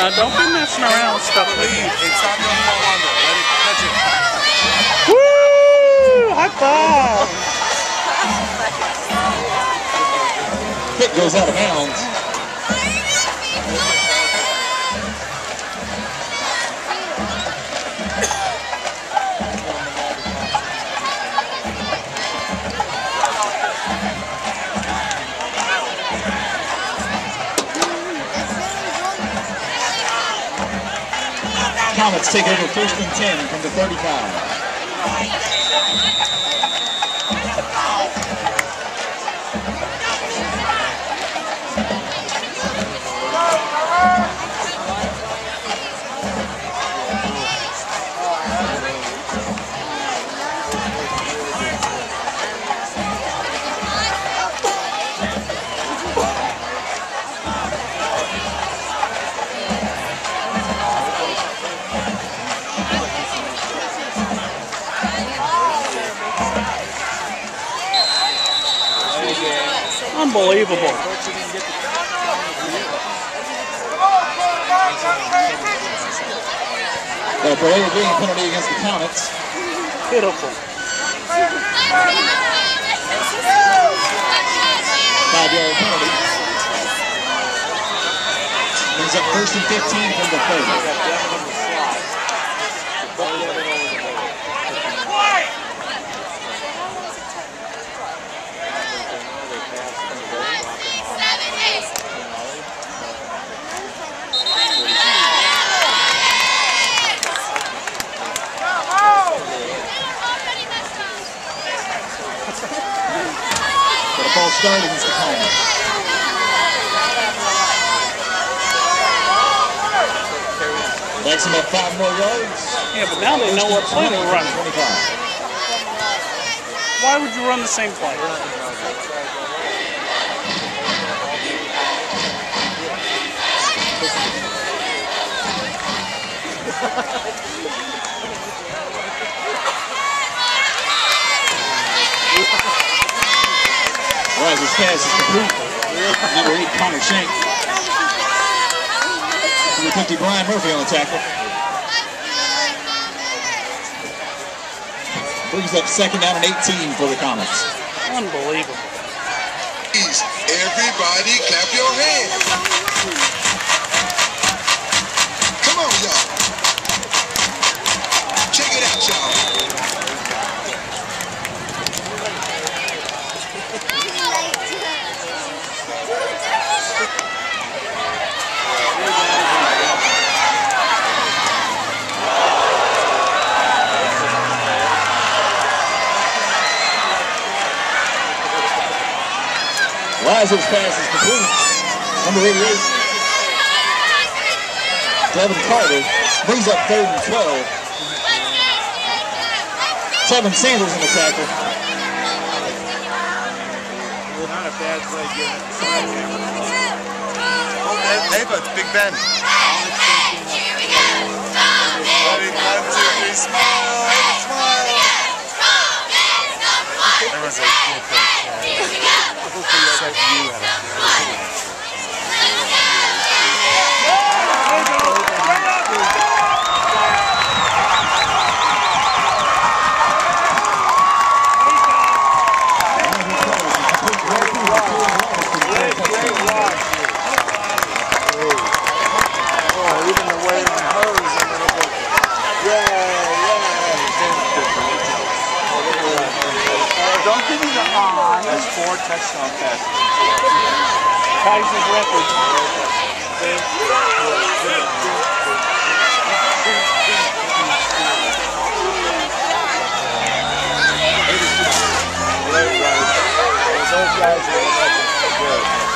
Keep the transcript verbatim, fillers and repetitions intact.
Uh, don't be messing around with stuff like Leave. that. It's not going to fall under. Let it touch it. Woo! High five! Kick goes out of bounds. Comets take over first and ten from the thirty-five. Unbelievable. The Brady green penalty against the Comets. Pitiful. Five-yard penalty. Brings up first and fifteen from the thirty. False start against the Comets. Backs him up five more yards. Yeah, but now they know what play they're running. Why would you run the same play? Riser's pass is complete. Number eight, Hunter Jenks. Number fifty, Brian Murphy on the tackle. Brings up second down and eighteen for the Comets. Unbelievable. Everybody clap your hands. Come on, y'all. Check it out, y'all. Riser's pass is complete. Number eighty-eight, Devin Carter, brings up third and twelve. Tevin Sanders in the tackle. Not a bad play getting it. Oh, hey, but Big Ben. Ready, one, two, three, smile, smile. Everyone's like, good coach. Except you had a four touchdown passes. Kaiser's record. Those guys are good.